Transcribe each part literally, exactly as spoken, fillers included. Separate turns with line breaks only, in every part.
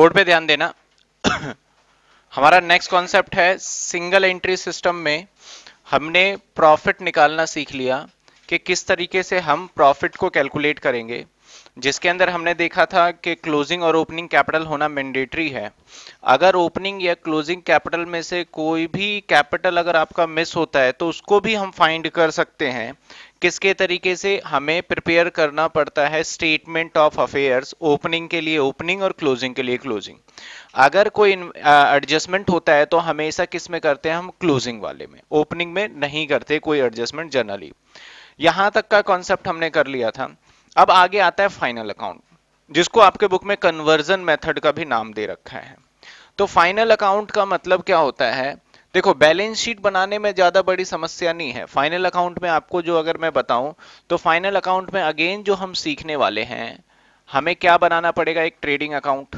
Board पे ध्यान देना। हमारा नेक्स्ट कॉन्सेप्ट है सिंगल एंट्री सिस्टम में हमने प्रॉफिट निकालना सीख लिया कि किस तरीके से हम प्रॉफिट को कैलकुलेट करेंगे, जिसके अंदर हमने देखा था कि क्लोजिंग और ओपनिंग कैपिटल होना मैंडेटरी है। अगर ओपनिंग या क्लोजिंग कैपिटल में से कोई भी कैपिटल अगर आपका मिस होता है तो उसको भी हम फाइंड कर सकते हैं। किसके तरीके से? हमें प्रिपेयर करना पड़ता है स्टेटमेंट ऑफ अफेयर्स, ओपनिंग के लिए ओपनिंग और क्लोजिंग के लिए क्लोजिंग। अगर कोई एडजस्टमेंट होता है तो हमेशा किस में करते हैं? हम क्लोजिंग वाले में, ओपनिंग में नहीं करते कोई एडजस्टमेंट जनरली। यहां तक का कॉन्सेप्ट हमने कर लिया था। अब आगे आता है फाइनल अकाउंट, जिसको आपके बुक में कन्वर्जन मेथड का भी नाम दे रखा है। तो फाइनल अकाउंट का मतलब क्या होता है? देखो, बैलेंस शीट बनाने में ज्यादा बड़ी समस्या नहीं है। फाइनल अकाउंट में आपको जो अगर मैं बताऊं तो फाइनल अकाउंट में अगेन जो हम सीखने वाले हैं, हमें क्या बनाना पड़ेगा? एक ट्रेडिंग अकाउंट।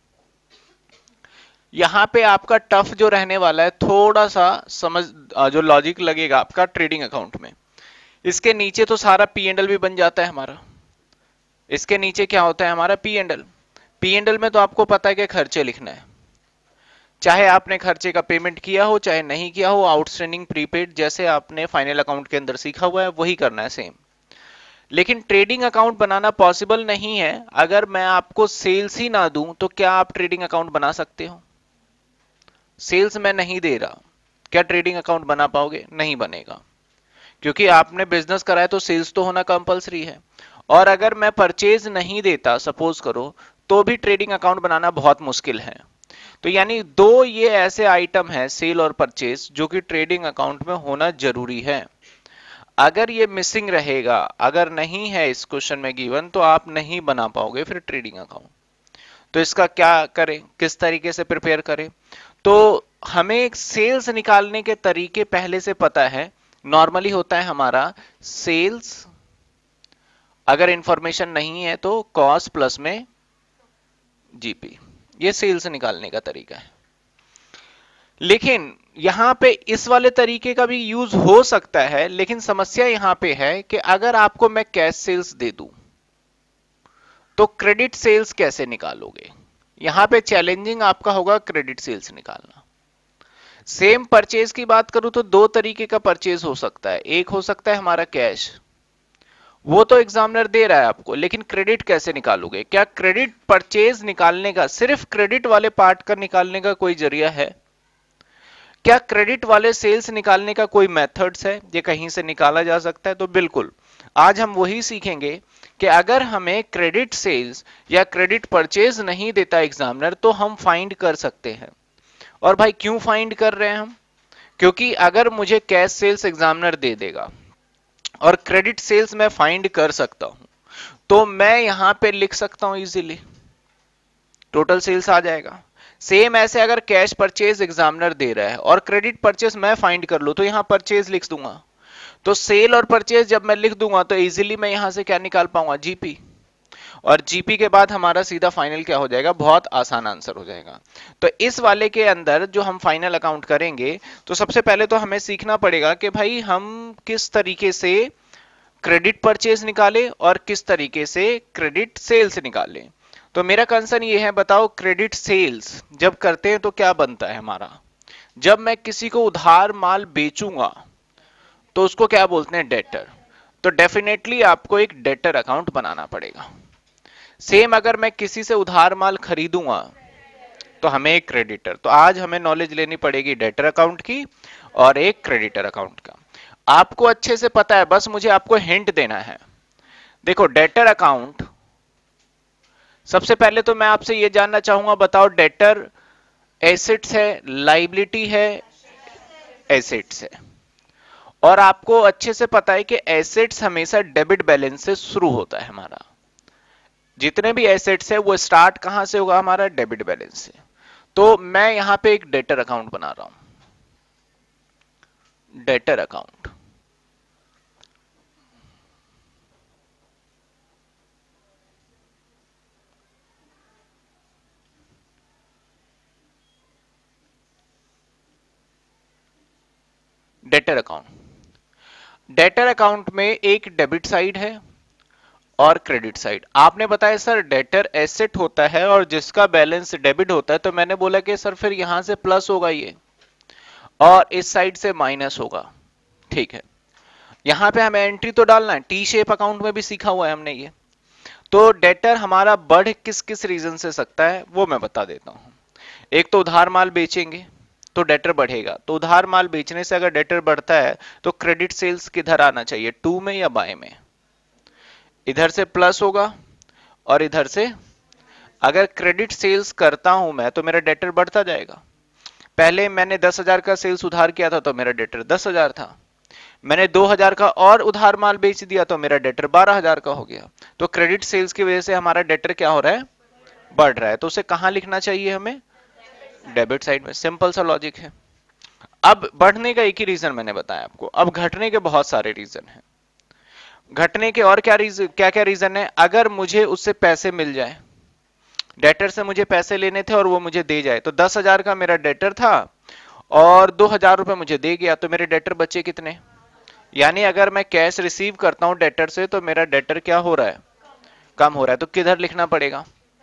यहां पे आपका टफ जो रहने वाला है, थोड़ा सा समझ जो लॉजिक लगेगा आपका ट्रेडिंग अकाउंट में, इसके नीचे तो सारा पी एंड एल भी बन जाता है हमारा। इसके नीचे क्या होता है? हमारा P and L. P and L में तो आपको पता है कि खर्चे लिखना है, चाहे आपने खर्चे का पेमेंट किया हो चाहे नहीं किया हो, आउटस्टैंडिंग प्रीपेड जैसे आपने फाइनल अकाउंट के अंदर सीखा हुआ है वही करना है सेम। लेकिन ट्रेडिंग अकाउंट बनाना पॉसिबल नहीं है। अगर मैं आपको सेल्स ही ना दूं तो क्या आप ट्रेडिंग अकाउंट बना सकते हो? सेल्स मैं नहीं दे रहा, क्या ट्रेडिंग अकाउंट बना पाओगे? नहीं बनेगा, क्योंकि आपने बिजनेस कराया तो सेल्स तो होना कंपलसरी है। और अगर मैं परचेज नहीं देता सपोज करो, तो भी ट्रेडिंग अकाउंट बनाना बहुत मुश्किल है। तो यानी दो ये ऐसे आइटम है, सेल और परचेज, जो कि ट्रेडिंग अकाउंट में होना जरूरी है। अगर ये मिसिंग रहेगा, अगर नहीं है इस क्वेश्चन में गिवन, तो आप नहीं बना पाओगे फिर ट्रेडिंग अकाउंट। तो इसका क्या करें, किस तरीके से प्रिपेयर करें? तो हमें एक सेल्स निकालने के तरीके पहले से पता है। नॉर्मली होता है हमारा सेल्स, अगर इंफॉर्मेशन नहीं है तो कॉस्ट प्लस में जीपी, ये सेल्स निकालने का तरीका है। लेकिन यहां पे इस वाले तरीके का भी यूज हो सकता है, लेकिन समस्या यहां पे है कि अगर आपको मैं कैश सेल्स दे दूं तो क्रेडिट सेल्स कैसे निकालोगे? यहां पे चैलेंजिंग आपका होगा क्रेडिट सेल्स निकालना। सेम परचेज की बात करूं तो दो तरीके का परचेज हो सकता है। एक हो सकता है हमारा कैश, वो तो एग्जामिनर दे रहा है आपको, लेकिन क्रेडिट कैसे निकालोगे? क्या क्रेडिट परचेज निकालने का, सिर्फ क्रेडिट वाले पार्ट का निकालने का कोई जरिया है? क्या क्रेडिट वाले सेल्स निकालने का कोई मेथड्स है? ये कहीं से निकाला जा सकता है? तो बिल्कुल, आज हम वही सीखेंगे कि अगर हमें क्रेडिट सेल्स या क्रेडिट परचेज नहीं देता एग्जामिनर तो हम फाइंड कर सकते हैं। और भाई क्यों फाइंड कर रहे हैं हम? क्योंकि अगर मुझे कैश सेल्स एग्जामिनर दे देगा और क्रेडिट सेल्स मैं फाइंड कर सकता हूं, तो मैं यहां पे लिख सकता हूं इजीली, टोटल सेल्स आ जाएगा। सेम ऐसे अगर कैश परचेज एग्जामिनर दे रहा है और क्रेडिट परचेज मैं फाइंड कर लूं, तो यहां परचेज लिख दूंगा। तो सेल और परचेज जब मैं लिख दूंगा तो इजीली मैं यहां से क्या निकाल पाऊंगा? जीपी। और जीपी के बाद हमारा सीधा फाइनल क्या हो जाएगा? बहुत आसान आंसर हो जाएगा। तो इस वाले के अंदर जो हम फाइनल अकाउंट करेंगे, तो सबसे पहले तो हमें सीखना पड़ेगा कि भाई हम किस तरीके से क्रेडिट परचेज निकाले और किस तरीके से क्रेडिट सेल्स निकाले। तो मेरा कंसर्न ये है, बताओ क्रेडिट सेल्स जब करते हैं तो क्या बनता है हमारा? जब मैं किसी को उधार माल बेचूंगा तो उसको क्या बोलते हैं? डेटर। तो डेफिनेटली आपको एक डेटर अकाउंट बनाना पड़ेगा। सेम अगर मैं किसी से उधार माल खरीदूंगा तो हमें एक क्रेडिटर। तो आज हमें नॉलेज लेनी पड़ेगी डेटर अकाउंट की और एक क्रेडिटर अकाउंट का। आपको अच्छे से पता है, बस मुझे आपको हिंट देना है। देखो, डेटर अकाउंट, सबसे पहले तो मैं आपसे यह जानना चाहूंगा, बताओ डेटर एसेट्स है, लाइबिलिटी है, एसेट्स है। और आपको अच्छे से पता है कि एसेट्स हमेशा डेबिट बैलेंस से शुरू होता है हमारा। जितने भी एसेट्स है वो स्टार्ट कहां से होगा? हमारा डेबिट बैलेंस से। तो मैं यहां पे एक डेटर अकाउंट बना रहा हूं, debtor account. Debtor account, debtor account में एक डेबिट साइड है और क्रेडिट साइड। आपने बताया सर डेटर एसेट होता है और जिसका बैलेंस डेबिट होता है, तो मैंने बोला कि सर फिर यहां से प्लस होगा ये और इस साइड से माइनस होगा। ठीक है, यहां पे हमें एंट्री तो डालना है, टी शेप अकाउंट में भी सीखा हुआ है हमने ये। तो डेटर हमारा बढ़ किस किस रीजन से सकता है वो मैं बता देता हूं। एक तो उधार माल बेचेंगे तो डेटर बढ़ेगा, तो उधार माल बेचने से अगर डेटर बढ़ता है तो क्रेडिट सेल्स किधर आना चाहिए, टू में या बाय में? इधर से प्लस होगा और इधर से, अगर क्रेडिट सेल्स करता हूं मैं तो मेरा डेटर बढ़ता जाएगा। पहले मैंने दस हजार का सेल्स उधार किया था तो मेरा डेटर दस हजार था, मैंने दो हजार का और उधार माल बेच दिया तो मेरा डेटर बारह हजार का हो गया। तो क्रेडिट सेल्स की वजह से हमारा डेटर क्या हो रहा है, बढ़ रहा है। तो उसे कहां लिखना चाहिए हमें, डेबिट साइड में। सिंपल सा लॉजिक है। अब बढ़ने का एक ही रीजन मैंने बताया आपको, अब घटने के बहुत सारे रीजन हैं। घटने के और क्या रीजन, क्या क्या रीजन है? अगर मुझे उससे पैसे मिल जाए, डेटर से मुझे पैसे लेने थे और वो मुझे दे जाए, तो दस हजार का मेरा डेटर था और दो हजार रुपए मुझे दे गया, तो मेरे डेटर बचे कितने? यानी अगर मैं कैश रिसीव करता हूं डेटर से तो मेरा डेटर क्या हो रहा है, कम हो रहा है। तो किधर लिखना पड़ेगा,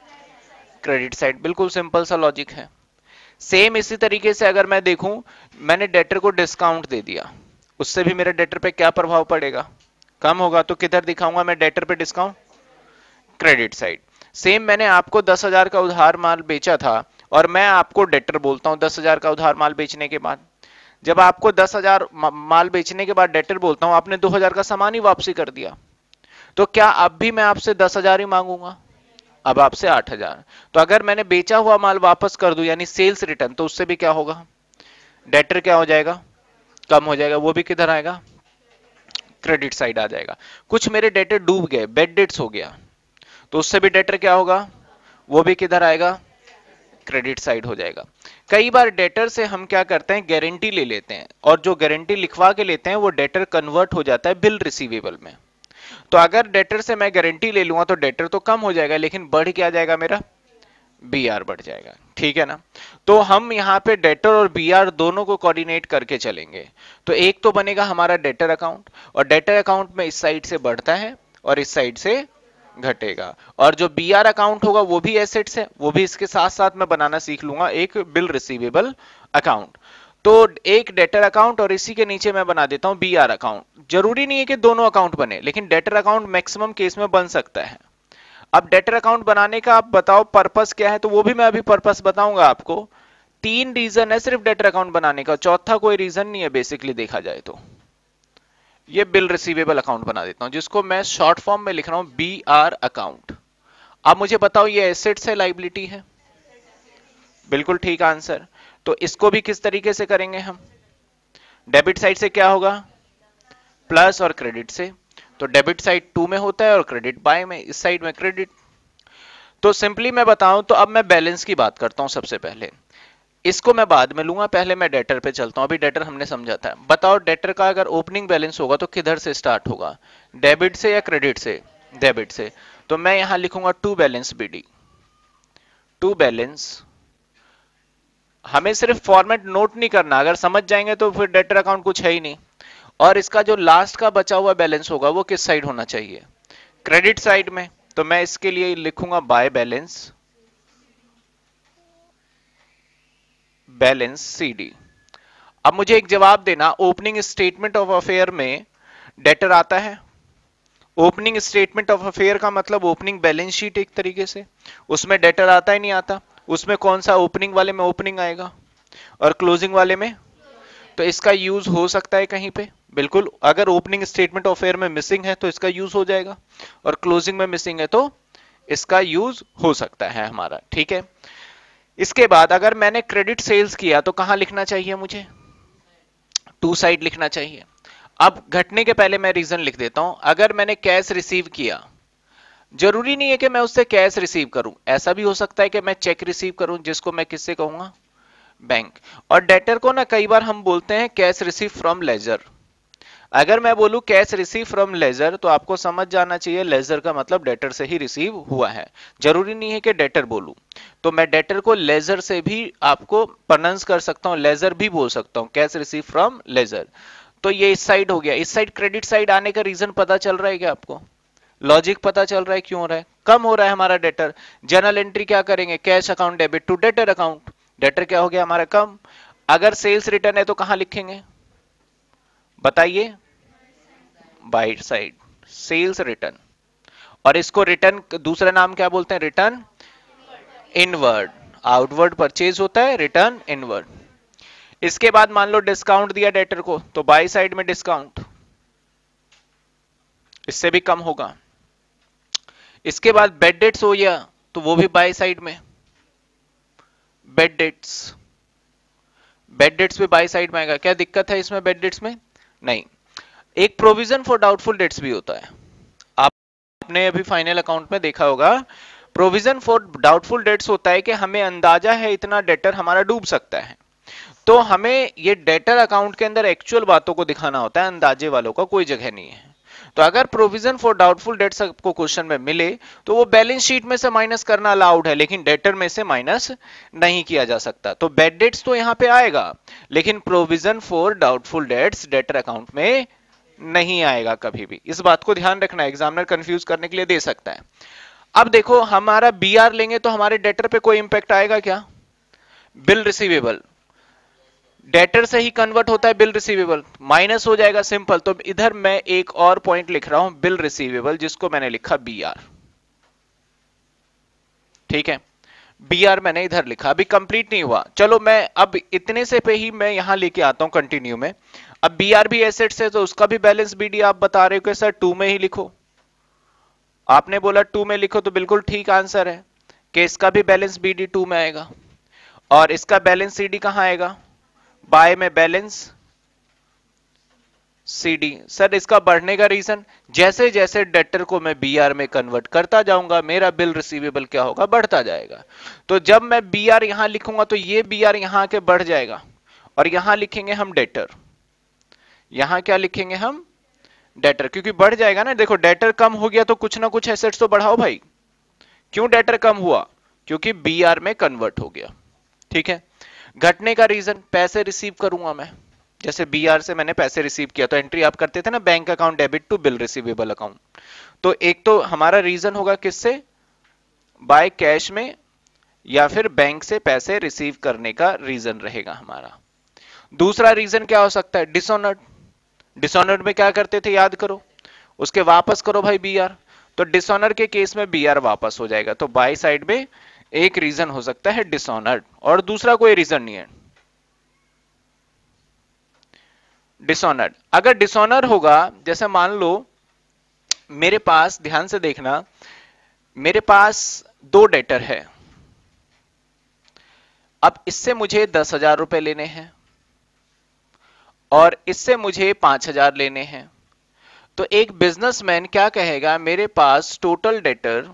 क्रेडिट साइड। बिल्कुल सिंपल सा लॉजिक है। सेम इसी तरीके से अगर मैं देखूं, मैंने डेटर को डिस्काउंट दे दिया, उससे भी मेरे डेटर पे क्या प्रभाव पड़ेगा, कम होगा। तो किधर दिखाऊंगा मैं डेटर पे डिस्काउंट, क्रेडिट साइड। सेम मैंने आपको दस हजार का उधार माल बेचा था और मैं आपको डेटर बोलता हूं दस हजार का उधार माल बेचने के बाद, जब आपको दस हजार माल बेचने के बाद डेटर बोलता हूं, आपने दो हजार का सामान ही वापसी कर दिया, तो क्या अब भी मैं आपसे दस हजार ही मांगूंगा, अब आपसे आठ हजार। तो अगर मैंने बेचा हुआ माल वापस कर दूं यानी सेल्स रिटर्न, तो उससे भी क्या होगा, डेटर क्या हो जाएगा, कम हो जाएगा। वो भी किधर आएगा, क्रेडिट साइड आ जाएगा। कुछ मेरे डेटर डूब गए, बेड डेट्स हो गया, तो उससे भी डेटर क्या होगा, वो भी किधर आएगा, क्रेडिट साइड हो जाएगा। कई बार डेटर से हम क्या करते हैं, गारंटी ले लेते हैं और जो गारंटी लिखवा के लेते हैं वो डेटर कन्वर्ट हो जाता है बिल रिसीवेबल में। तो अगर डेटर से मैं गारंटी ले लूंगा तो डेटर तो कम हो जाएगा लेकिन बढ़ क्या जाएगा, मेरा बी आर बढ़ जाएगा। ठीक है ना। तो हम यहाँ पे डेटर और बी आर दोनों को कोऑर्डिनेट करके चलेंगे। तो एक तो बनेगा हमारा डेटर अकाउंट, और डेटर अकाउंट में इस साइड से बढ़ता है और इस साइड से घटेगा, और जो बी आर अकाउंट होगा वो भी एसेट्स है, वो भी इसके साथ साथ मैं बनाना सीख लूंगा, एक बिल रिसीवेबल अकाउंट। तो एक डेटर अकाउंट और इसी के नीचे मैं बना देता हूं बी आर अकाउंट। जरूरी नहीं है कि दोनों अकाउंट बने, लेकिन डेटर अकाउंट मैक्सिमम केस में बन सकता है। अब डेटर अकाउंट बनाने का आप बताओ पर्पस क्या है, तो वो भी मैं अभी पर्पस बताऊंगा आपको। तीन रीजन है सिर्फ डेटर अकाउंट बनाने का, चौथा कोई रीजन नहीं है बेसिकली देखा जाए तो। ये बिल रिसीवेबल अकाउंट बना देता हूं जिसको मैं शॉर्ट फॉर्म में लिख रहा हूं बी आर अकाउंट। अब मुझे बताओ ये एसेट्स है लाइबिलिटी है, बिल्कुल ठीक आंसर। तो इसको भी किस तरीके से करेंगे हम, डेबिट साइड से क्या होगा, प्लस, और क्रेडिट से। तो डेबिट साइड टू में होता है और क्रेडिट बाय में, इस साइड में क्रेडिट। तो सिंपली मैं बताऊं तो अब मैं बैलेंस की बात करता हूं सबसे पहले, इसको मैं बाद में लूंगा, पहले मैं डेटर पे चलता हूं। अभी डेटर हमने समझा था। बताओ डेटर का अगर ओपनिंग बैलेंस होगा तो किधर से स्टार्ट होगा, डेबिट से या क्रेडिट से, डेबिट से। तो मैं यहां लिखूंगा to balance BD, to balance. हमें सिर्फ फॉर्मेट नोट नहीं करना, अगर समझ जाएंगे तो फिर डेटर अकाउंट कुछ है ही नहीं। और इसका जो लास्ट का बचा हुआ बैलेंस होगा वो किस साइड होना चाहिए, क्रेडिट साइड में। तो मैं इसके लिए लिखूंगा बाय बैलेंस, बैलेंस सीडी। अब मुझे एक जवाब देना, ओपनिंग स्टेटमेंट ऑफ अफेयर में डेटर आता है? ओपनिंग स्टेटमेंट ऑफ अफेयर का मतलब ओपनिंग बैलेंस शीट एक तरीके से, उसमें डेटर आता ही नहीं आता। उसमें कौन सा, ओपनिंग वाले में ओपनिंग आएगा और क्लोजिंग वाले में, तो इसका यूज हो सकता है कहीं पे, बिल्कुल। अगर ओपनिंग स्टेटमेंट ऑफ अफेयर में मिसिंग है तो इसका यूज हो जाएगा, और क्लोजिंग में मिसिंग है तो इसका यूज हो सकता है हमारा। ठीक है। इसके बाद अगर मैंने क्रेडिट सेल्स किया तो कहां लिखना चाहिए मुझे, टू साइड लिखना चाहिए। अब घटने के पहले मैं रीजन लिख देता हूं। अगर मैंने कैश रिसीव किया, जरूरी नहीं है कि मैं उससे कैश रिसीव करूं, ऐसा भी हो सकता है कि मैं चेक रिसीव करूं, जिसको मैं किससे कहूंगा, बैंक। और डेटर को ना कई बार हम बोलते हैं कैश रिसीव फ्रॉम लेजर। अगर मैं बोलूं कैश रिसीव फ्रॉम लेजर तो आपको समझ जाना चाहिए लेजर का मतलब डेटर से ही रिसीव हुआ है, जरूरी नहीं है कि डेटर बोलूं। तो मैं डेटर को लेजर से भी आपको प्रोनाउंस कर सकता हूं, लेजर भी बोल सकता हूं, कैश रिसीव फ्रॉम लेजर। तो ये इस साइड हो गया। इस साइड क्रेडिट साइड आने का रीजन पता चल रहा है क्या आपको, लॉजिक पता चल रहा है क्यों हो रहा है? कम हो रहा है हमारा डेटर। जर्नल एंट्री क्या करेंगे? Cash account debit to debtor account. Debtor क्या हो गया हमारा? कम। अगर सेल्स रिटर्न है तो कहां लिखेंगे बताइए? By side sales return. और इसको रिटर्न दूसरा नाम क्या बोलते हैं? Return inward. आउटवर्ड परचेज होता है, रिटर्न इनवर्ड। इसके बाद मान लो डिस्काउंट दिया डेटर को, तो बाई साइड में डिस्काउंट, इससे भी कम होगा। इसके बाद बेड डेट्स हो गया, तो वो भी बाई साइड में। बेड डेट्स, बेड डेट्स भी बाई साइड में आएगा। क्या दिक्कत है इसमें बेड डेट्स में? नहीं। एक प्रोविजन फॉर डाउटफुल डेट्स भी होता है, आपने अभी फाइनल अकाउंट में देखा होगा। प्रोविजन फॉर डाउटफुल डेट्स होता है कि हमें अंदाजा है इतना डेटर हमारा डूब सकता है, तो हमें ये डेटर अकाउंट के अंदर एक्चुअल बातों को दिखाना होता है, अंदाजे वालों का कोई जगह नहीं है। तो अगर प्रोविजन फॉर डाउटफुल डेट्स आपको क्वेश्चन में मिले तो वो बैलेंस शीट में से माइनस करना अलाउड है, लेकिन डेटर में से माइनस नहीं किया जा सकता। तो बेड डेट्स तो यहां पे आएगा, लेकिन provision for doubtful debts debtor account में नहीं आएगा कभी भी। इस बात को ध्यान रखना, एग्जामिनर कंफ्यूज करने के लिए दे सकता है। अब देखो हमारा बी आर लेंगे तो हमारे डेटर पे कोई इंपैक्ट आएगा क्या? बिल रिसीवेबल डेटर से ही कन्वर्ट होता है, बिल रिसीवेबल माइनस हो जाएगा, सिंपल। तो इधर मैं एक और पॉइंट लिख रहा हूं, बिल रिसीवेबल, जिसको मैंने लिखा बी आर। ठीक है, बी आर मैंने इधर लिखा, अभी कंप्लीट नहीं हुआ। चलो मैं अब इतने से पे ही मैं यहां लेके आता हूं कंटिन्यू में। अब बी आर भी एसेट्स है तो उसका भी बैलेंस बी डी आप बता रहे हो कि सर टू में ही लिखो। आपने बोला टू में लिखो, तो बिल्कुल ठीक आंसर है कि इसका भी बैलेंस बी डी टू में आएगा, और इसका बैलेंस सी डी कहां आएगा? बाय में बैलेंस सीडी। सर इसका बढ़ने का रीजन, जैसे जैसे डेटर को मैं बीआर में कन्वर्ट करता जाऊंगा मेरा बिल रिसीवेबल क्या होगा? बढ़ता जाएगा। तो जब मैं बीआर यहां लिखूंगा तो ये बीआर यहां के बढ़ जाएगा, और यहां लिखेंगे हम डेटर। यहां क्या लिखेंगे हम? डेटर, क्योंकि बढ़ जाएगा ना। देखो डेटर कम हो गया तो कुछ ना कुछ एसेट्स तो बढ़ाओ भाई। क्यों डेटर कम हुआ? क्योंकि बीआर में कन्वर्ट हो गया। ठीक है। घटने का रीजन, पैसे रिसीव करूंगा मैं, जैसे बीआर से मैंने पैसे रिसीव किया तो एंट्री आप करते थे ना, bank account debit to bill receivable account. तो एक तो हमारा रीजन होगा किससे? बाय कैश में, या फिर बैंक से पैसे रिसीव करने का रीजन रहेगा हमारा। दूसरा रीजन क्या हो सकता है? डिसऑनर्ड। डिसऑनर्ड में क्या करते थे याद करो, उसके वापस करो भाई बीआर। तो डिसऑनर के केस में बीआर वापस हो जाएगा। तो बाय साइड में एक रीजन हो सकता है डिसऑनर्ड, और दूसरा कोई रीजन नहीं है डिसऑनर्ड। अगर डिसऑनर होगा, जैसे मान लो मेरे पास, ध्यान से देखना, मेरे पास दो डेटर है। अब इससे मुझे दस हजार रुपए लेने हैं और इससे मुझे पांच हजार लेने हैं। तो एक बिजनेसमैन क्या कहेगा, मेरे पास टोटल डेटर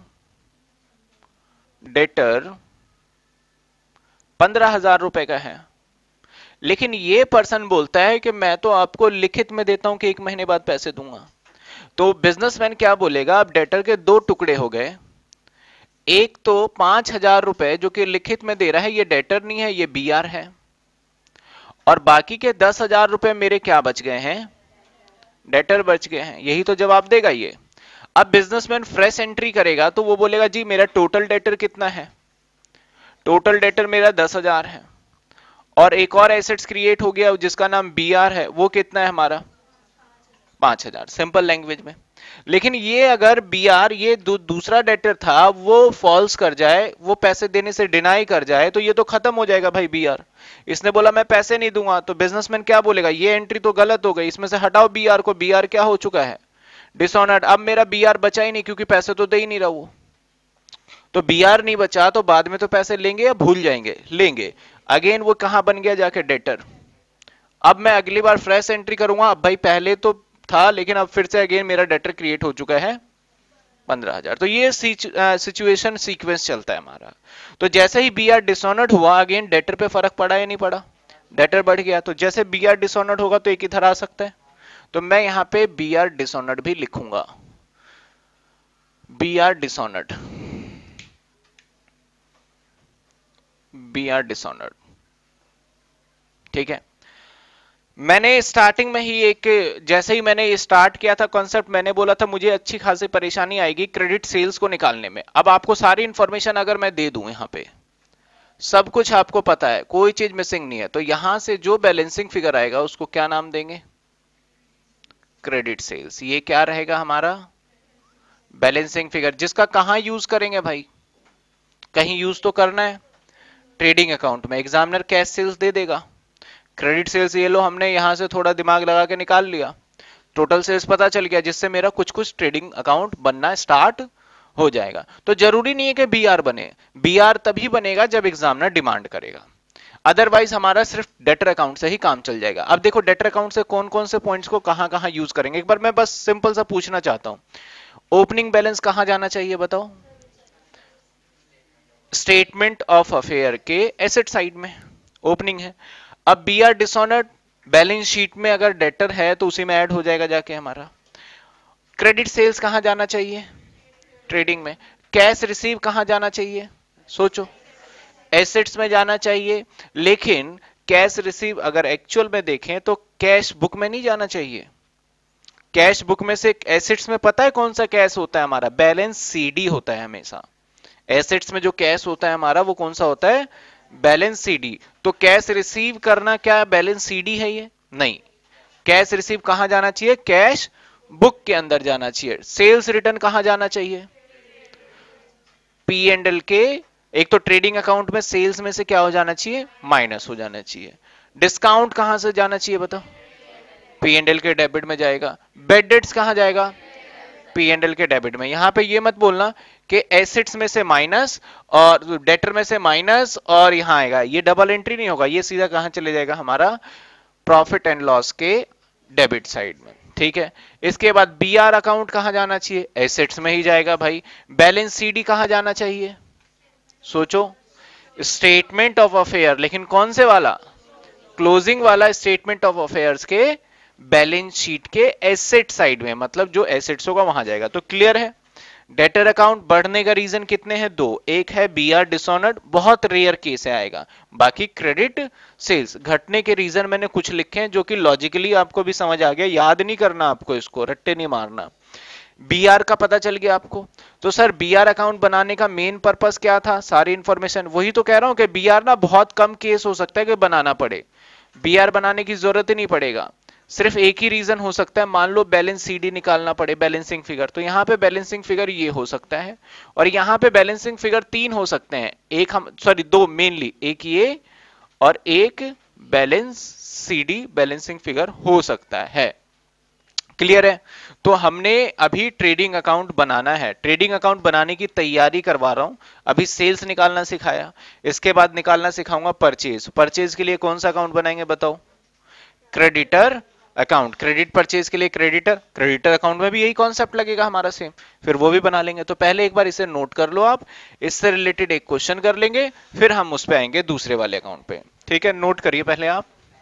डेटर पंद्रह हजार रुपए का है, लेकिन ये पर्सन बोलता है कि मैं तो आपको लिखित में देता हूं कि एक महीने बाद पैसे दूंगा। तो बिजनेसमैन क्या बोलेगा? अब डेटर के दो टुकड़े हो गए, एक तो पांच हजार रुपए जो कि लिखित में दे रहा है, ये डेटर नहीं है, ये बीआर है, और बाकी के दस हजार रुपए मेरे क्या बच गए हैं? डेटर बच गए हैं। यही तो जवाब देगा ये। अब बिजनेसमैन फ्रेश एंट्री करेगा तो वो बोलेगा जी मेरा टोटल डेटर कितना है? टोटल डेटर मेरा दस हजार है, और एक और एसेट्स क्रिएट हो गया जिसका नाम बीआर है, वो कितना है हमारा? पांच हजार, सिंपल लैंग्वेज में। लेकिन ये अगर बीआर, ये दू, दूसरा डेटर था, वो फॉल्स कर जाए, वो पैसे देने से डिनाई कर जाए, तो ये तो खत्म हो जाएगा भाई बीआर। इसने बोला मैं पैसे नहीं दूंगा, तो बिजनेसमैन क्या बोलेगा? ये एंट्री तो गलत हो गई, इसमें से हटाओ बीआर को। बीआर क्या हो चुका है? डिसऑनर्ड। अब मेरा बीआर बचा ही नहीं, क्योंकि पैसे तो दे ही नहीं रहा वो। तो बीआर नहीं बचा तो बाद में तो पैसे लेंगे या भूल जाएंगे? लेंगे। अगेन वो कहां बन गया जाके? डेटर। अब मैं अगली बार फ्रेश एंट्री करूंगा, अब भाई पहले तो था, लेकिन अब फिर से अगेन मेरा डेटर क्रिएट हो चुका है पंद्रह हजार। तो ये सिचुएशन सीक्वेंस चलता है हमारा। तो जैसे ही बीआर डिसऑनर्ड हुआ, अगेन डेटर पे फर्क पड़ा या नहीं पड़ा? डेटर बढ़ गया। तो जैसे बीआर डिसऑनर्ड होगा तो एक इधर आ सकता है, तो मैं यहां पे बीआर डिसऑनर्ड भी लिखूंगा, बीआर डिसऑनर्ड, बीआर डिसऑनर्ड। ठीक है। मैंने स्टार्टिंग में ही एक, जैसे ही मैंने स्टार्ट किया था कॉन्सेप्ट, मैंने बोला था मुझे अच्छी खासी परेशानी आएगी क्रेडिट सेल्स को निकालने में। अब आपको सारी इंफॉर्मेशन अगर मैं दे दूं, यहां पे सब कुछ आपको पता है, कोई चीज मिसिंग नहीं है, तो यहां से जो बैलेंसिंग फिगर आएगा उसको क्या नाम देंगे? Credit sales. ये क्या रहेगा हमारा? बैलेंसिंग फिगर, जिसका कहां यूज करेंगे भाई? कहीं यूज तो करना है, ट्रेडिंग अकाउंट में। एग्जामिनर कैश सेल्स दे देगा, क्रेडिट सेल्स ये लो, हमने यहां से थोड़ा दिमाग लगा के निकाल लिया, टोटल सेल्स पता चल गया, जिससे मेरा कुछ कुछ ट्रेडिंग अकाउंट बनना स्टार्ट हो जाएगा। तो जरूरी नहीं है कि बीआर बने, बीआर तभी बनेगा जब एग्जामिनर डिमांड करेगा, अदरवाइज हमारा सिर्फ डेटर अकाउंट से ही काम चल जाएगा। अब देखो डेटर अकाउंट से कौन कौन से पॉइंट्स को कहां कहां यूज करेंगे, एक बार मैं बस सिंपल सा पूछना चाहता हूं। ओपनिंग बैलेंस कहां जाना चाहिए बताओ? स्टेटमेंट ऑफ अफेयर के एसेट साइड में ओपनिंग है। अब B R dishonoured balance sheet में अगर डेटर है तो उसी में ऐड हो जाएगा जाके हमारा। क्रेडिट सेल्स कहां जाना चाहिए? ट्रेडिंग में। कैश रिसीव कहां जाना चाहिए? सोचो, एसेट्स में जाना चाहिए, लेकिन कैश रिसीव अगर एक्चुअल में देखें तो कैश बुक में नहीं जाना चाहिए। कैश बुक में से एसेट्स में पता है कौन सा कैश होता है हमारा? बैलेंस सीडी होता है हमेशा। एसेट्स में जो कैश होता है हमारा वो कौन सा होता है? Balance CD. तो कैश रिसीव करना क्या बैलेंस सीडी है? ये नहीं। कैश रिसीव कहां जाना चाहिए? कैश बुक के अंदर जाना चाहिए। सेल्स रिटर्न कहां जाना चाहिए? पी एंड एल के, एक तो ट्रेडिंग अकाउंट में सेल्स में से क्या हो जाना चाहिए? माइनस हो जाना चाहिए। डिस्काउंट कहां से जाना चाहिए बताओ? पी एंड एल के डेबिट में जाएगा। बेड डेट्स कहां जाएगा? पी एंड एल के डेबिट में। यहां पे ये मत बोलना कि एसेट्स में से माइनस और डेटर में से माइनस और यहां आएगा, ये डबल एंट्री नहीं होगा, ये सीधा कहां चले जाएगा? हमारा प्रॉफिट एंड लॉस के डेबिट साइड में। ठीक है, इसके बाद बी आर अकाउंट कहां जाना चाहिए? एसेट्स में ही जाएगा भाई। बैलेंस सीडी कहां जाना चाहिए? सोचो, स्टेटमेंट ऑफ अफेयर, लेकिन कौन से वाला? क्लोजिंग वाला स्टेटमेंट ऑफ अफेयर्स के बैलेंस शीट के एसेट साइड में, मतलब जो एसेट्स होगा वहां जाएगा। तो क्लियर है। डेटर अकाउंट बढ़ने का रीजन कितने हैं? दो। एक है बी आर डिसऑनर्ड, बहुत रेयर केस है आएगा। बाकी क्रेडिट सेल्स घटने के रीजन मैंने कुछ लिखे हैं जो कि लॉजिकली आपको भी समझ आ गया, याद नहीं करना आपको, इसको रट्टे नहीं मारना। बीआर का पता चल गया आपको। तो सर बीआर अकाउंट बनाने का मेन पर्पस क्या था? सारी इंफॉर्मेशन वही तो कह रहा हूं कि बीआर ना बहुत कम केस हो सकता है कि बनाना पड़े, बीआर बनाने की जरूरत ही नहीं पड़ेगा। सिर्फ एक ही रीजन हो सकता है, मान लो बैलेंस सीडी निकालना पड़े, बैलेंसिंग फिगर, तो यहां पे बैलेंसिंग फिगर ये हो सकता है, और यहां पे बैलेंसिंग फिगर तीन हो सकते हैं, एक हम सॉरी दो मेनली, एक ये और एक बैलेंस सीडी बैलेंसिंग फिगर हो सकता है। क्लियर है। तो हमने अभी ट्रेडिंग अकाउंट बनाना है, ट्रेडिंग अकाउंट बनाने की तैयारी करवा रहा हूं। अभी सेल्स निकालना सिखाया, इसके बाद निकालना सिखाऊंगा परचेज। परचेज के लिए कौन सा अकाउंट बनाएंगे बताओ? Creditor account. क्रेडिट परचेज के लिए क्रेडिटर, क्रेडिटर अकाउंट में भी यही कॉन्सेप्ट लगेगा हमारा सेम, फिर वो भी बना लेंगे। तो पहले एक बार इसे नोट कर लो आप, इससे रिलेटेड एक क्वेश्चन कर लेंगे, फिर हम उस पे आएंगे दूसरे वाले अकाउंट पे। ठीक है, नोट करिए पहले आप।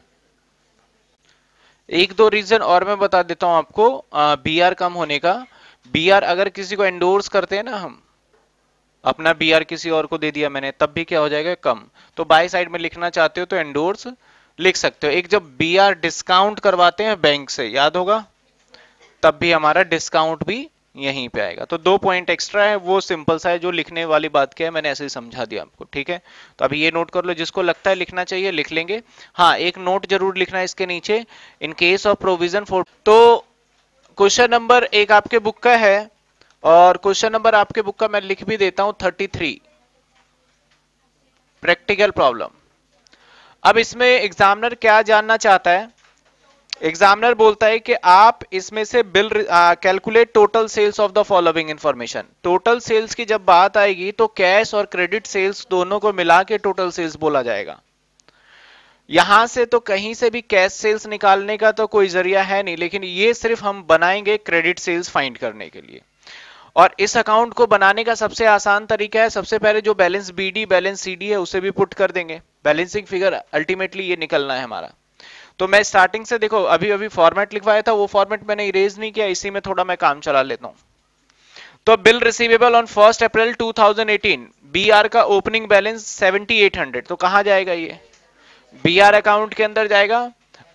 एक दो रीजन और मैं बता देता हूं आपको बीआर कम होने का। बीआर अगर किसी को एंडोर्स करते हैं ना, हम अपना बीआर किसी और को दे दिया मैंने, तब भी क्या हो जाएगा? कम। तो बाय साइड में लिखना चाहते हो तो एंडोर्स लिख सकते हो। एक जब बीआर डिस्काउंट करवाते हैं बैंक से, याद होगा, तब भी हमारा डिस्काउंट भी यहीं पे आएगा। तो दो पॉइंट एक्स्ट्रा है, वो सिंपल सा है, जो लिखने वाली बात क्या है मैंने ऐसे ही समझा दिया आपको। ठीक है, तो अभी ये नोट कर लो, जिसको लगता है लिखना चाहिए लिख लेंगे। हाँ, एक नोट जरूर लिखना है इसके नीचे, in case of provision for. तो क्वेश्चन नंबर एक आपके बुक का है, और क्वेश्चन नंबर आपके बुक का मैं लिख भी देता हूं, थर्टी थ्री प्रैक्टिकल प्रॉब्लम। अब इसमें एग्जामिनर क्या जानना चाहता है? एग्जामिनर बोलता है कि आप इसमें से bill calculate total sales of the following information. Total sales की जब बात आएगी तो कैश और क्रेडिट सेल्स दोनों को मिला के टोटल सेल्स बोला जाएगा। यहां से तो कहीं से भी कैश सेल्स निकालने का तो कोई जरिया है नहीं, लेकिन ये सिर्फ हम बनाएंगे क्रेडिट सेल्स फाइंड करने के लिए। और इस अकाउंट को बनाने का सबसे आसान तरीका है, सबसे पहले जो बैलेंस बीडी बैलेंस सीडी है उसे भी पुट कर देंगे, बैलेंसिंग फिगर अल्टीमेटली ये निकलना है हमारा। तो मैं स्टार्टिंग से देखो अभी अभी फॉर्मेट लिखवाया था, वो फॉर्मेट मैंने इरेज नहीं किया, इसी में थोड़ा मैं काम चला लेता हूं। तो bill receivable on first April two thousand eighteen, BR का opening balance seventy eight hundred, तो कहां जाएगा? ये बीआर अकाउंट के अंदर जाएगा।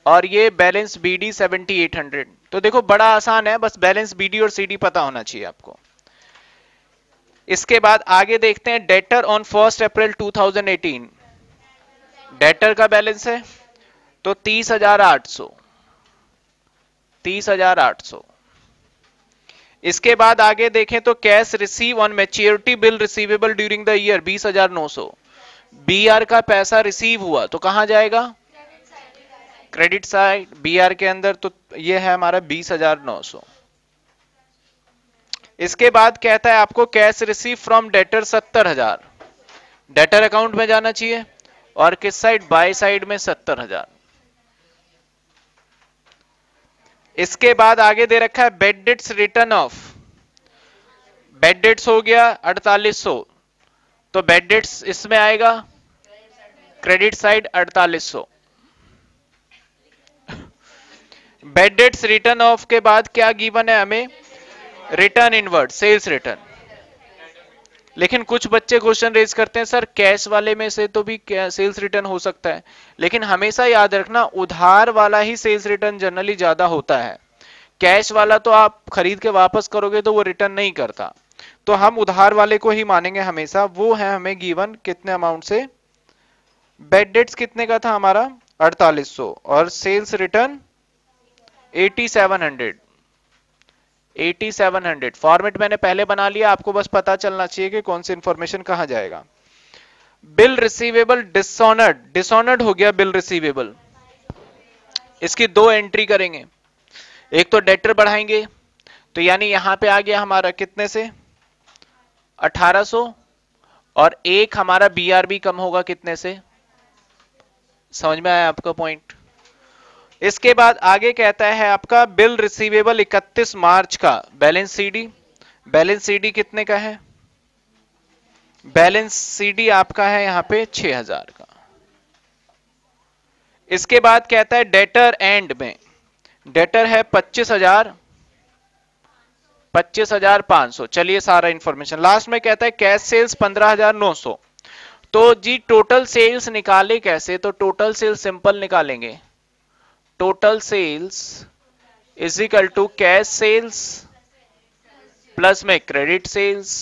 और ये balance BD seventy eight hundred. तो देखो बड़ा आसान है, बस बैलेंस बीडी और सीडी पता होना चाहिए आपको। इसके बाद आगे देखते हैं debtor on first April two thousand eighteen. Debtor का बैलेंस है तो तीस हजार आठ सौ, तीस हजार आठ सौ। इसके बाद आगे देखें तो cash receive on maturity bill receivable during the year बीस हजार नौ सौ। बीआर का पैसा रिसीव हुआ तो कहां जाएगा? क्रेडिट साइड बीआर के अंदर, तो ये है हमारा बीस हजार नौ सौ। इसके बाद कहता है आपको कैश रिसीव फ्रॉम डेटर सत्तर हजार, डेटर अकाउंट में जाना चाहिए, और किस साइड? बाय साइड में सत्तर हजार। इसके बाद आगे दे रखा है bad debts written off, bad debts हो गया अड़तालीस सौ, तो बेड डेट्स इसमें आएगा क्रेडिट साइड अड़तालीस सौ। बेड डेट्स रिटर्न ऑफ के बाद क्या गिवन है हमें? Return inward, sales return. लेकिन कुछ बच्चे क्वेश्चन रेज करते हैं सर कैश वाले में से तो भी सेल्स रिटर्न हो सकता है, लेकिन हमेशा याद रखना उधार वाला ही सेल्स रिटर्न जनरली ज्यादा होता है। कैश वाला तो आप खरीद के वापस करोगे तो वो रिटर्न नहीं करता, तो हम उधार वाले को ही मानेंगे हमेशा। वो है हमें गिवन कितने अमाउंट से? बेड डेट्स कितने का था हमारा? अड़तालीस सौ, और sales return eighty seven hundred, eighty seven hundred. Format मैंने पहले बना लिया, आपको बस पता चलना चाहिए कि कौन सी इंफॉर्मेशन कहां जाएगा। बिल रिसीवेबल डिसऑनर्ड, डिसऑनर्ड हो गया बिल रिसीवेबल, इसकी दो एंट्री करेंगे। एक तो डेटर बढ़ाएंगे, तो यानी यहां पे आ गया हमारा कितने से? अठारह सौ, और एक हमारा बीआरबी कम होगा कितने से? समझ में आया आपका पॉइंट? इसके बाद आगे कहता है आपका बिल रिसीवेबल इकतीस मार्च का बैलेंस सीडी, बैलेंस सीडी कितने का है? बैलेंस सीडी आपका है यहां पे छह हजार का। इसके बाद कहता है डेटर एंड में, डेटर है पच्चीस हजार, पच्चीस हजार पांच सौ। चलिए सारा इंफॉर्मेशन। लास्ट में कहता है कैश सेल्स पंद्रह हजार नौ सौ। तो जी टोटल सेल्स निकाले कैसे? तो टोटल सेल्स सिंपल निकालेंगे, total sales is equal to cash sales plus में क्रेडिट सेल्स।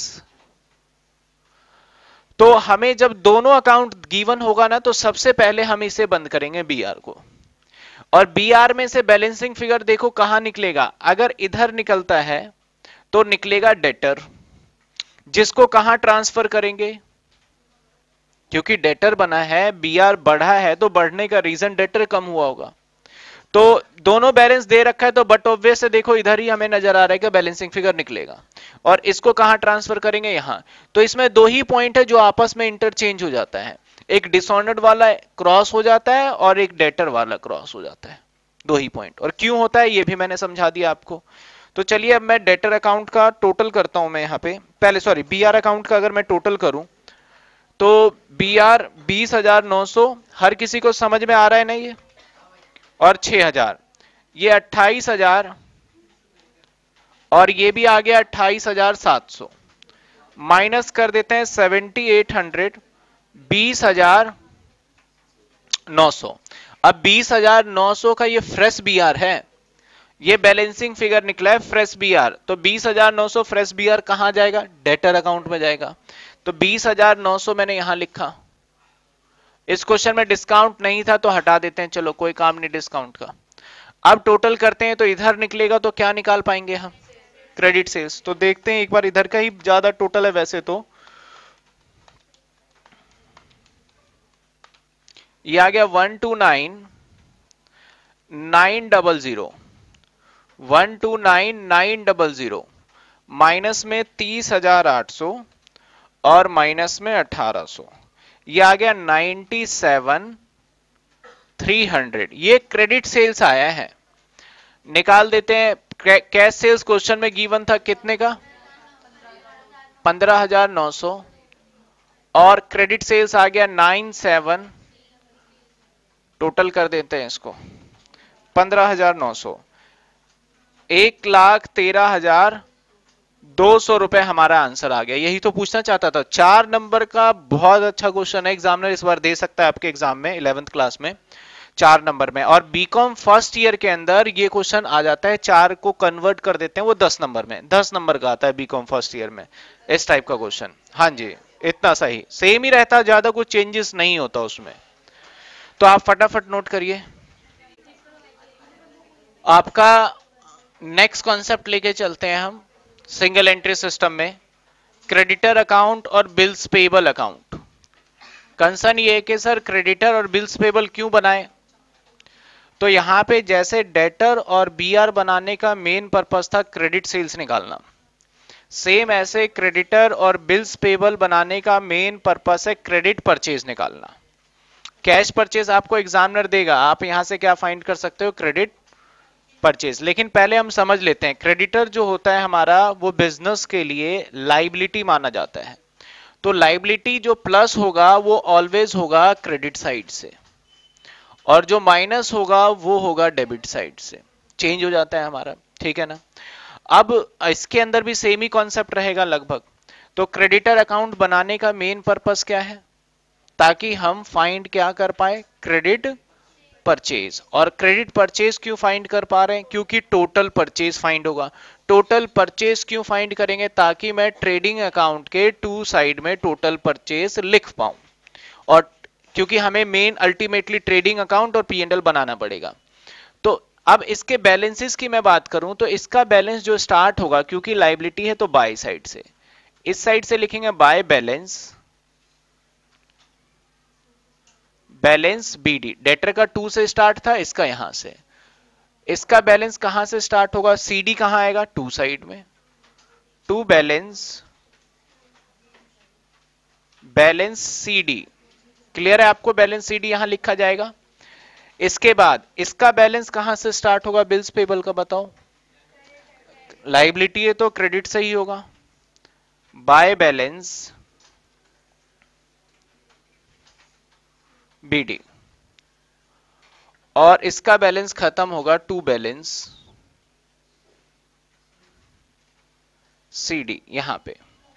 तो हमें जब दोनों अकाउंट गिवन होगा ना, तो सबसे पहले हम इसे बंद करेंगे बीआर को, और बीआर में से बैलेंसिंग फिगर देखो कहां निकलेगा? अगर इधर निकलता है तो निकलेगा डेटर, जिसको कहां ट्रांसफर करेंगे? क्योंकि डेटर बना है, बीआर बढ़ा है, तो बढ़ने का रीजन डेटर कम हुआ होगा। तो दोनों बैलेंस दे रखा है, तो बट ऑब्वियस है देखो इधर ही हमें नजर आ रहा है कि बैलेंसिंग फिगर निकलेगा, और इसको कहां ट्रांसफर करेंगे? यहां। तो इसमें दो ही पॉइंट है जो आपस में इंटरचेंज हो जाता है, एक डिसऑनर्ड वाला क्रॉस हो जाता है और एक डेटर वाला क्रॉस हो जाता है, दो ही पॉइंट। और क्यों होता है ये भी मैंने समझा दिया आपको। तो चलिए अब मैं डेटर अकाउंट का टोटल करता हूं। मैं यहां पे पहले सॉरी बीआर अकाउंट का अगर मैं टोटल करूं तो बीआर बीस हजार नौ सौ, हर किसी को समझ में आ रहा है ना ये, और छह हजार, ये अट्ठाईस हजार, और ये भी आ गया अट्ठाईस हजार सात सौ। माइनस कर देते हैं सेवेंटी एट हंड्रेड, बीस हजार नौ सौ। अब बीस हजार नौ सौ का ये फ्रेश बीआर है, ये बैलेंसिंग फिगर निकला है फ्रेश बीआर। तो बीस हजार नौ सौ फ्रेश बीआर कहां जाएगा? डेटर अकाउंट में जाएगा। तो बीस हजार नौ सौ मैंने यहां लिखा। इस क्वेश्चन में डिस्काउंट नहीं था तो हटा देते हैं, चलो कोई काम नहीं डिस्काउंट का। अब टोटल करते हैं तो इधर निकलेगा, तो क्या निकाल पाएंगे हम? Credit sales. तो देखते हैं एक बार, इधर का ही ज्यादा टोटल है वैसे तो। ये आ गया one two nine nine double zero, one two nine nine double zero, minus में तीस हजार आठ सौ और माइनस में अठारह सौ, ये आ गया नाइन्टी सेवन थ्री हंड्रेड। ये क्रेडिट सेल्स आया है। निकाल देते हैं। कैश सेल्स क्वेश्चन में गिवन था कितने का? पंद्रह हजार नौ सौ, और क्रेडिट सेल्स आ गया नाइन सेवन, टोटल कर देते हैं इसको, पंद्रह हजार नौ सौ, एक लाख तेरह हजार दो सौ रुपए हमारा आंसर आ गया। यही तो पूछना चाहता था। चार नंबर का बहुत अच्छा क्वेश्चन है, एग्जामिनर इस बार दे सकता है आपके एग्जाम में इलेवेंथ क्लास में। चार नंबर में। और बीकॉम फर्स्ट ईयर के अंदर ये क्वेश्चन आ जाता है, चार को कन्वर्ट कर देते हैं वो दस नंबर में, दस नंबर का आता है बीकॉम फर्स्ट ईयर में इस टाइप का क्वेश्चन। हाँ जी, इतना सही सेम ही रहता, ज्यादा कुछ चेंजेस नहीं होता उसमें। तो आप फटाफट नोट करिए। आपका नेक्स्ट कॉन्सेप्ट लेके चलते हैं हम सिंगल एंट्री सिस्टम में, क्रेडिटर अकाउंट और बिल्स पेबल अकाउंट। कंसर्न ये है कि सर क्रेडिटर और बिल्स पेबल क्यों बनाए, तो यहां पे जैसे डेटर और बीआर बनाने का मेन पर्पस था क्रेडिट सेल्स निकालना, सेम ऐसे क्रेडिटर और बिल्स पेबल बनाने का मेन पर्पस है क्रेडिट परचेज निकालना। कैश परचेज आपको एग्जामिनर देगा, आप यहां से क्या फाइंड कर सकते हो, क्रेडिट परचेज। लेकिन पहले हम समझ लेते हैं, क्रेडिटर जो होता है हमारा वो बिजनेस के लिए लाइबिलिटी माना जाता है। तो लाइबिलिटी जो प्लस होगा वो ऑलवेज होगा क्रेडिट साइड से, और जो माइनस होगा वो होगा डेबिट साइड से, चेंज हो जाता है हमारा, ठीक है ना। अब इसके अंदर भी सेम ही कॉन्सेप्ट रहेगा लगभग। तो क्रेडिटर अकाउंट बनाने का मेन पर्पस क्या है, ताकि हम फाइंड क्या कर पाए, क्रेडिट परचेज। और क्रेडिट परचेज क्यों फाइंड कर पा रहे हैं, क्योंकि टोटल परचेज फाइंड होगा। टोटल परचेज क्यों फाइंड करेंगे, ताकि मैं ट्रेडिंग अकाउंट के टू साइड में टोटल परचेज लिख पाऊं, और क्योंकि हमें मेन अल्टीमेटली ट्रेडिंग अकाउंट और पी एंड एल बनाना पड़ेगा। तो अब इसके बैलेंसेस की मैं बात करूं तो इसका बैलेंस जो स्टार्ट होगा, क्योंकि लाइबिलिटी है तो बाय साइड से, इस साइड से लिखेंगे by balance, balance BD. Debtor का टू से स्टार्ट था, इसका यहां से, इसका बैलेंस कहां से स्टार्ट होगा, सीडी कहां आएगा, टू साइड में, to balance balance CD. Clear है आपको, बैलेंस सीडी यहां लिखा जाएगा। इसके बाद इसका बैलेंस कहां से स्टार्ट होगा, बिल्स पेबल का बताओ, लाइबिलिटी है तो क्रेडिट से ही होगा, बाय बैलेंस बीडी। और इसका बैलेंस खत्म होगा टू बैलेंस सीडी यहां पे।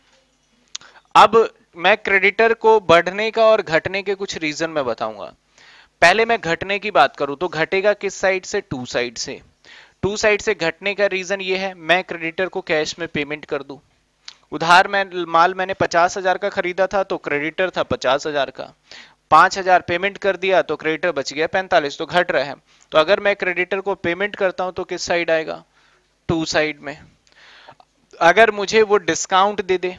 अब मैं क्रेडिटर को बढ़ने का और घटने के कुछ रीजन मैं बताऊंगा। पहले मैं घटने की बात करूं तो घटेगा किस साइड से, टू साइड से। टू साइड से घटने का रीजन ये है, मैं क्रेडिटर को कैश में पेमेंट कर दूं। उधार में माल मैंने पचास हजार का खरीदा था तो क्रेडिटर था पचास हजार का, पांच हजार पेमेंट कर दिया तो क्रेडिटर बच गया पैंतालीस, तो घट रहा है। तो अगर मैं क्रेडिटर को पेमेंट करता हूं तो किस साइड आएगा, टू साइड में। अगर मुझे वो डिस्काउंट दे दे,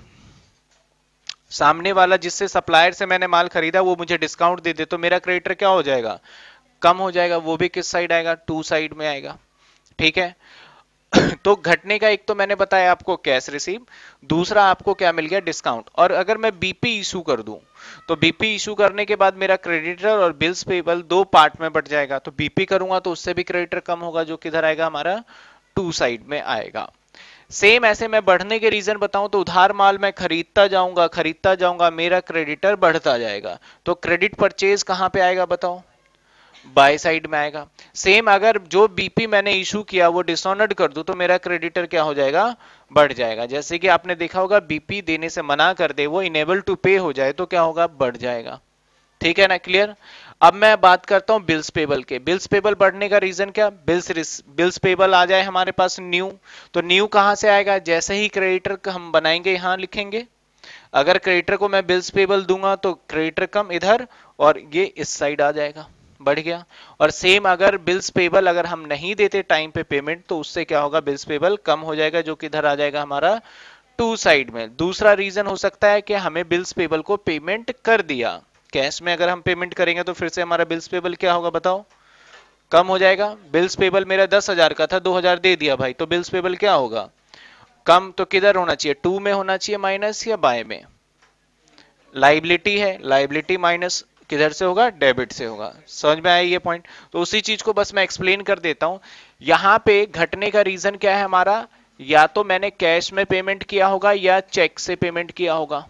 सामने वाला जिससे सप्लायर से मैंने माल खरीदा वो मुझे डिस्काउंट दे दे, तो मेरा क्रेडिटर क्या हो जाएगा, कम हो जाएगा, वो भी किस साइड आएगा, टू साइड में आएगा, ठीक है। तो घटने का एक तो मैंने बताया आपको कैश रिसीव, दूसरा आपको क्या मिल गया, डिस्काउंट। और अगर मैं बीपी इशू कर दूं तो बीपी इशू करने के बाद मेरा क्रेडिटर और बिल्स पेबल दो पार्ट में बट जाएगा। तो बीपी करूंगा तो उससे भी क्रेडिटर कम होगा, जो किधर आएगा हमारा, टू साइड में आएगा। सेम ऐसे मैं बढ़ने के रीजन बताऊं तो उधार माल मैं खरीदता जाऊंगा खरीदता जाऊंगा मेरा क्रेडिटर बढ़ता जाएगा, तो क्रेडिट परचेज कहां पे आएगा बताओ, बाय साइड में आएगा। सेम अगर जो बीपी मैंने इशू किया वो डिसऑनर्ड कर दूं तो मेरा क्रेडिटर क्या हो जाएगा, बढ़ जाएगा। जैसे कि आपने देखा होगा बीपी देने से मना कर दे, वो इनेबल टू पे हो जाए तो क्या होगा, बढ़ जाएगा, ठीक है ना, क्लियर। अब मैं बात करता हूं बिल्स पेबल के। बिल्स पेबल बढ़ने का रीजन क्या, बिल्स बिल्स पेबल आ जाए हमारे पास न्यू, तो न्यू कहां से आएगा, जैसे ही क्रेडिटर हम बनाएंगे यहां लिखेंगे। अगर क्रेडिटर को मैं बिल्स पेबल दूंगा तो क्रेडिटर कम इधर, और ये इस साइड आ जाएगा, बढ़ गया। और सेम अगर बिल्स पेबल अगर हम नहीं देते टाइम पे पेमेंट तो उससे क्या होगा, बिल्स पेबल कम हो जाएगा, जो कि इधर आ जाएगा हमारा टू साइड में। दूसरा रीजन हो सकता है कि हमें बिल्स पेबल को पेमेंट कर दिया, कैश में अगर हम पेमेंट करेंगे तो फिर से हमारा बिल्स पेबल क्या होगा बताओ, कम हो जाएगा। बिल्स पेबल मेरा दस हजार का था, दो हजार दे दिया भाई, तो बिल्स पेबल क्या होगा, कम। तो किधर होना चाहिए, टू में होना चाहिए माइनस या बाय में, लाइबिलिटी है, लाइबिलिटी माइनस किधर से होगा, डेबिट से होगा। समझ में आया ये पॉइंट। तो उसी चीज को बस मैं एक्सप्लेन कर देता हूं। यहां पे घटने का रीजन क्या है हमारा, या तो मैंने कैश में पेमेंट किया होगा या चेक से पेमेंट किया होगा,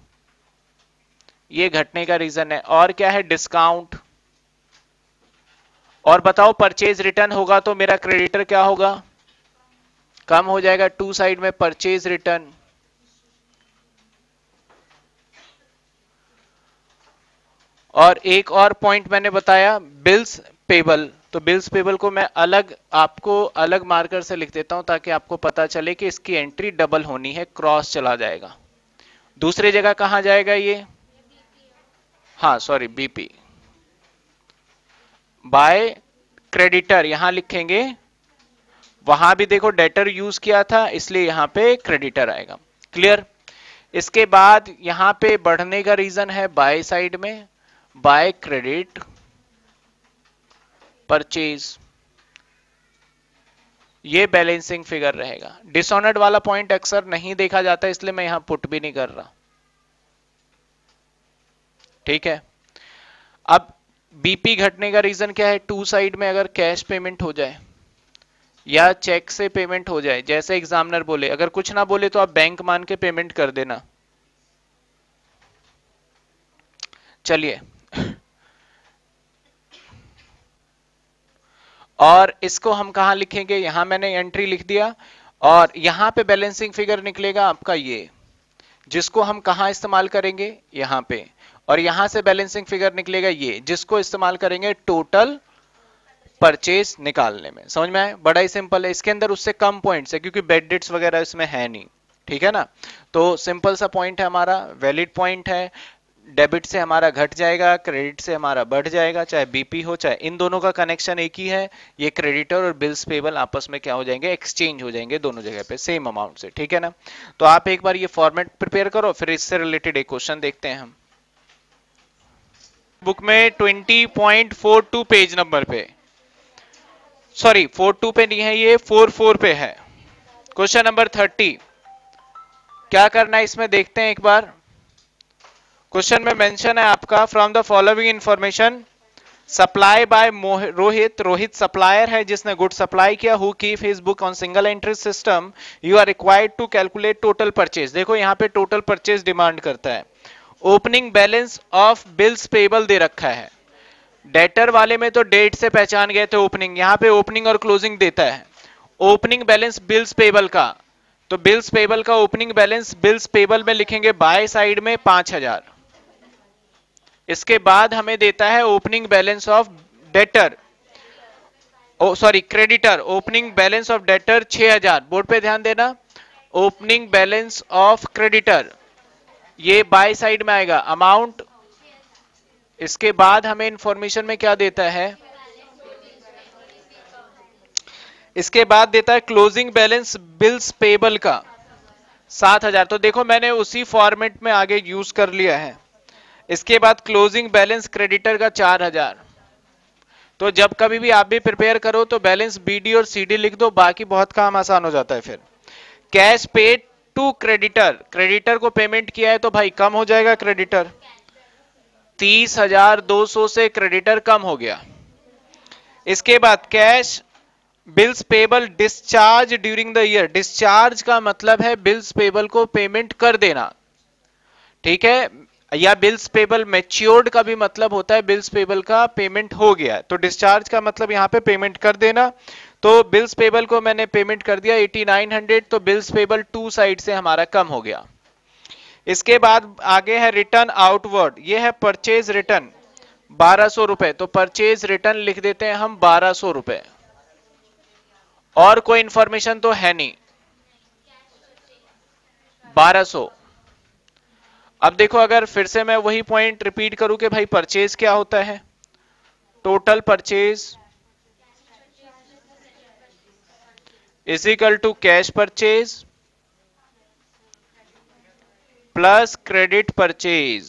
ये घटने का रीजन है। और क्या है, डिस्काउंट। और बताओ परचेज रिटर्न होगा तो मेरा क्रेडिटर क्या होगा, कम हो जाएगा, टू साइड में परचेज रिटर्न। और एक और पॉइंट मैंने बताया, बिल्स पेबल, तो बिल्स पेबल को मैं अलग आपको अलग मार्कर से लिख देता हूं ताकि आपको पता चले कि इसकी एंट्री डबल होनी है, क्रॉस चला जाएगा। दूसरी जगह कहां जाएगा ये? हाँ सॉरी, बीपी बाय क्रेडिटर यहां लिखेंगे, वहां भी देखो डेटर यूज किया था इसलिए यहां पे क्रेडिटर आएगा। क्लियर? इसके बाद यहां पे बढ़ने का रीजन है बाय साइड में, बाय क्रेडिट परचेज, ये बैलेंसिंग फिगर रहेगा। डिसऑनर्ड वाला पॉइंट अक्सर नहीं देखा जाता इसलिए मैं यहां पुट भी नहीं कर रहा। ठीक है, अब बीपी घटने का रीजन क्या है? टू साइड में अगर कैश पेमेंट हो जाए या चेक से पेमेंट हो जाए, जैसे एग्जामिनर बोले, अगर कुछ ना बोले तो आप बैंक मान के पेमेंट कर देना। चलिए, और इसको हम कहां लिखेंगे? यहां मैंने एंट्री लिख दिया, और यहां पे बैलेंसिंग फिगर निकलेगा आपका ये, जिसको हम कहां इस्तेमाल करेंगे? यहां पे। और यहां से बैलेंसिंग फिगर निकलेगा ये, जिसको इस्तेमाल करेंगे टोटल परचेज निकालने में। समझ में आया? बड़ा ही सिंपल है, इसके अंदर उससे कम पॉइंट्स है क्योंकि बेड डेट्स वगैरह इसमें है नहीं। ठीक है ना? तो सिंपल सा पॉइंट है हमारा, वैलिड पॉइंट है। डेबिट से हमारा घट जाएगा, क्रेडिट से हमारा बढ़ जाएगा, चाहे बीपी हो चाहे, इन दोनों का कनेक्शन एक ही है। ये क्रेडिटर और बिल्स पेबल आपस में क्या हो जाएंगे? एक्सचेंज हो जाएंगे दोनों जगह पे सेम अमाउंट से। ठीक है ना? तो आप एक बार ये फॉर्मेट प्रिपेयर करो, फिर इससे रिलेटेड एक क्वेश्चन देखते हैं हम बुक में twenty point four two page number पे, सॉरी फोर टू पे नहीं है, ये फोर फोर पे है। Question number thirty. क्या करना है इसमें देखते हैं एक बार। क्वेश्चन में मेंशन है आपका, from the following information supply by Rohit, Rohit supplier है जिसने गुड सप्लाई किया, who keep his book on single entry system, you are required to calculate total purchase. देखो यहाँ पे टोटल परचेज डिमांड करता है। Opening balance of bills payable दे रखा है। डेटर वाले में तो डेट से पहचान गए थे ओपनिंग, यहां पे ओपनिंग और क्लोजिंग देता है। ओपनिंग बैलेंस बिल्स पेबल का, तो बिल्स पेबल का ओपनिंग बैलेंस बिल्स पेबल में लिखेंगे बाय साइड में पांच हजार। इसके बाद हमें देता है opening balance of debtor, oh sorry creditor, opening balance of debtor छह हजार। बोर्ड पे ध्यान देना, ओपनिंग बैलेंस ऑफ क्रेडिटर ये बाय साइड में आएगा अमाउंट। इसके बाद हमें इंफॉर्मेशन में क्या देता है? इसके बाद देता है क्लोजिंग बैलेंस बिल्स पेबल का सात हजार। तो देखो मैंने उसी फॉर्मेट में आगे यूज कर लिया है। इसके बाद क्लोजिंग बैलेंस क्रेडिटर का चार हजार। तो जब कभी भी आप भी प्रिपेयर करो तो बैलेंस बीडी और सीडी लिख दो, बाकी बहुत काम आसान हो जाता है। फिर cash paid to creditor, creditor को पेमेंट किया है तो भाई कम हो जाएगा क्रेडिटर, तीस हजार दो सौ से क्रेडिटर कम हो गया। इसके बाद cash bills payable discharge during the year, discharge का मतलब है बिल्स पेबल को पेमेंट कर देना। ठीक है, या बिल्स पेबल मैच्योर्ड का भी मतलब होता है बिल्स पेबल का पेमेंट हो गया, तो डिस्चार्ज का मतलब यहां पे पेमेंट कर देना। तो बिल्स पेबल को मैंने पेमेंट कर दिया एटी नाइन हंड्रेड, तो बिल्स पेबल टू साइड से हमारा कम हो गया। इसके बाद आगे है रिटर्न आउटवर्ड, ये है परचेज रिटर्न बारह सौ रुपए, तो परचेज रिटर्न लिख देते हैं हम बारह सौ रुपए। और कोई इंफॉर्मेशन तो है नहीं, बारह सौ। अब देखो अगर फिर से मैं वही पॉइंट रिपीट करूं कि भाई परचेज क्या होता है, total purchase is equal to cash purchase plus credit purchase.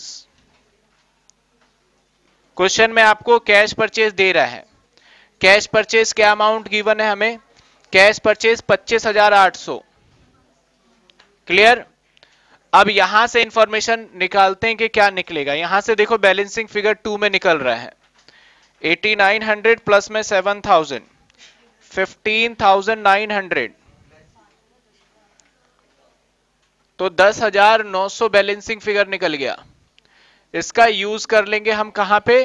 Question में आपको कैश परचेज दे रहा है, कैश परचेज क्या अमाउंट गिवन है हमें? कैश परचेज पच्चीस हजार आठ सौ। क्लियर? अब यहां से इंफॉर्मेशन निकालते हैं कि क्या निकलेगा। यहां से देखो बैलेंसिंग फिगर टू में निकल रहा है एटी नाइन हंड्रेड प्लस में seven thousand, fifteen thousand nine hundred, तो दस हजार नौ सौ बैलेंसिंग फिगर निकल गया। इसका यूज कर लेंगे हम कहां पे?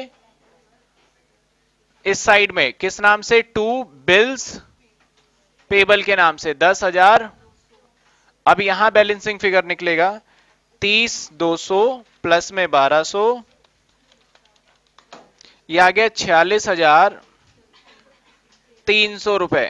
इस साइड में, किस नाम से? टू बिल्स पेबल के नाम से दस हजार। अब यहां बैलेंसिंग फिगर निकलेगा तीस दो सौ प्लस में बारह सौ, यह आ गया छियालीस हजार तीन सौ रुपए,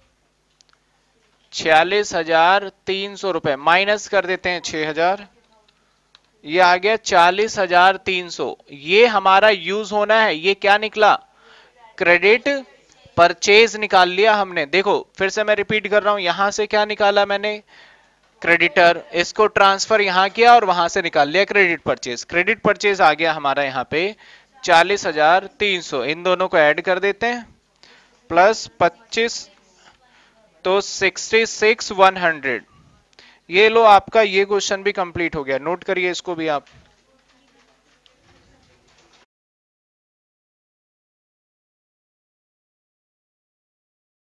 छियालीस हजार तीन सौ रुपए माइनस कर देते हैं छह हजार, ये आ गया चालीस हजार तीन सौ। ये हमारा यूज होना है, ये क्या निकला, क्रेडिट परचेज निकाल लिया हमने। देखो फिर से मैं रिपीट कर रहा हूं, यहां से क्या निकाला मैंने, क्रेडिटर, इसको ट्रांसफर यहां किया और वहां से निकाल लिया क्रेडिट परचेज। क्रेडिट परचेज आ गया हमारा यहाँ पे चालीस हजार तीन सौ, इन दोनों को ऐड कर देते हैं, प्लस पच्चीस, तो सिक्सटी सिक्स वन हंड्रेड। ये लो आपका ये क्वेश्चन भी कंप्लीट हो गया, नोट करिए इसको भी आप।